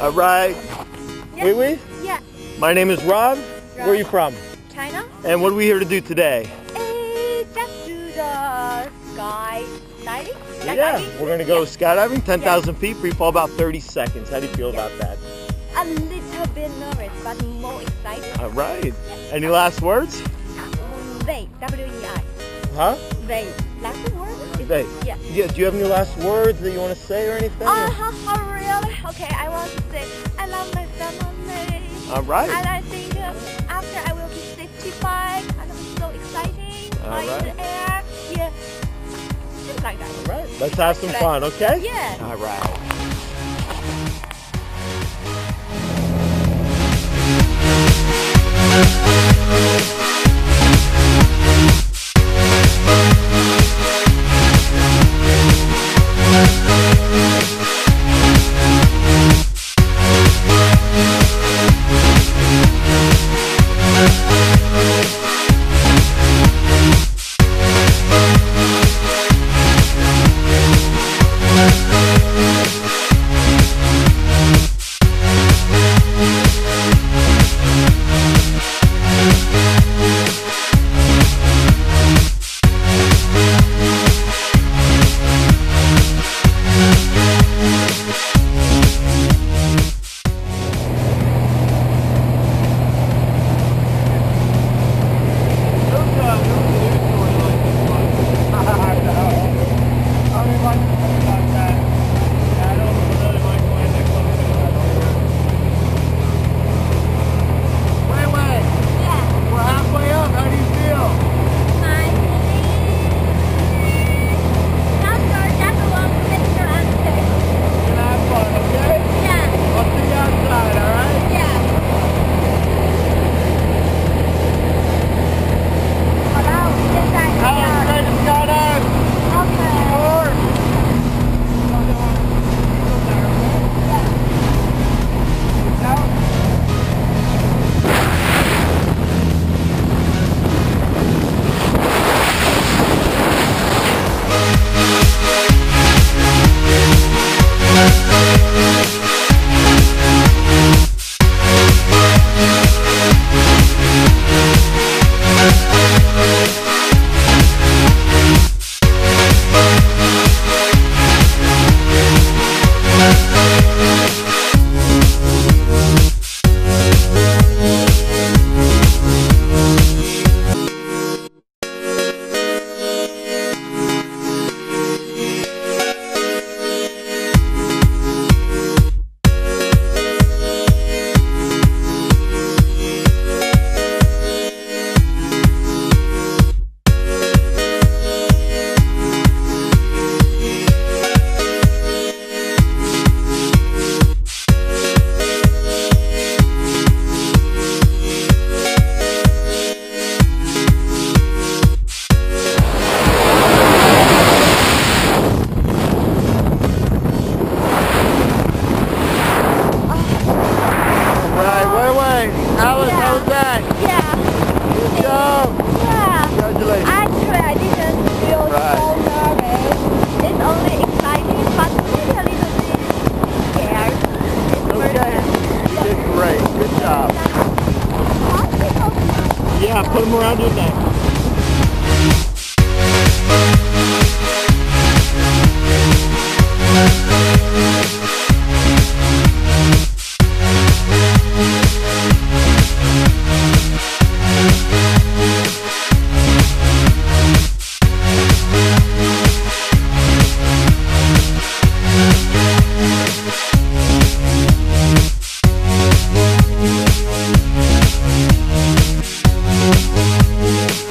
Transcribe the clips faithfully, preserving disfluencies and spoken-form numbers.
All right. Yeah. Wait, wait. Yeah. My name is Rob. Rob. Where are you from? China. And what are we here to do today? Eh, just do the sky diving. Sky Yeah, diving. we're going to go Yeah. skydiving, ten thousand feet, free fall about thirty seconds. How do you feel Yeah. about that? A little bit nervous, but more excited. All right. Yeah. Any last words? They, W E I. Huh? They. Last word? Is- They. Yeah. Yeah, do you have any last words that you want to say or anything? Uh huh. Oh, really? Okay. I want to say I love my family. All right. And I think uh, after I will be fifty-five, and I'm so exciting. All uh, in right. the air. Yeah. Just like that. All right. Let's have some fun, okay? Yeah. All right. Alice, Yeah. how was that? Yeah. Good job. Yeah. Congratulations. Actually, I didn't feel Right. so nervous. It's only exciting, but maybe a little bit scared. It's first Okay. time. You did great. Good job. Yeah. Yeah, put them around your neck. We'll be right back.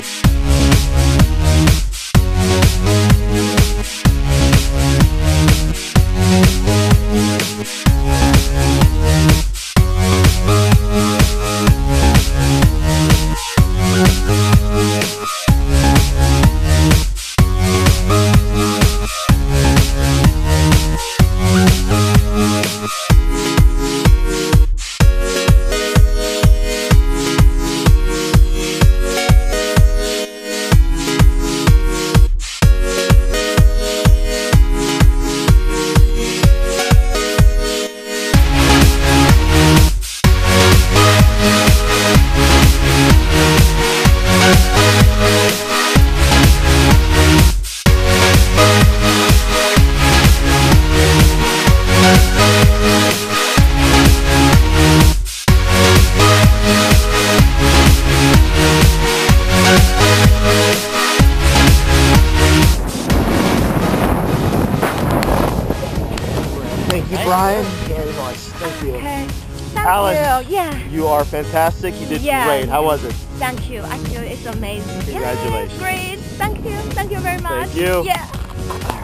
challenge. you. Yeah. You are fantastic. You did Yeah. great. How was it? Thank you. Actually, it's amazing. Congratulations. Yeah, great. Thank you. Thank you very much. Thank you. Yeah.